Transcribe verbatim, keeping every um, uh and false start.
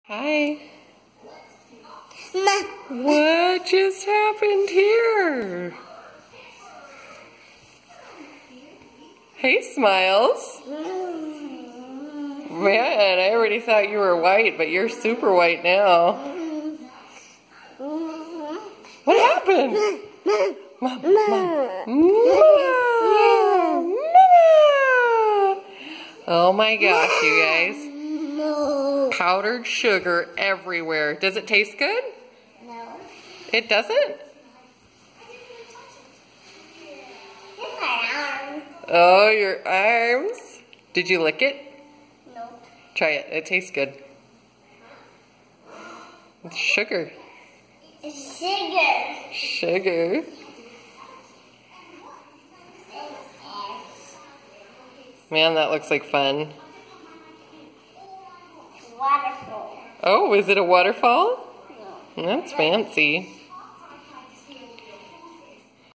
Hi. What just happened here? Hey, Smiles. Man, I already thought you were white, but you're super white now. What happened? Mom, Mom. Mama. Mama. Oh my gosh, you guys. Powdered sugar everywhere. Does it taste good? No. It doesn't? It's my arm. Oh, your arms. Did you lick it? No. Try it. It tastes good. It's sugar. It's sugar. Sugar. Man, that looks like fun. Waterfall. Oh, is it a waterfall? No. That's fancy.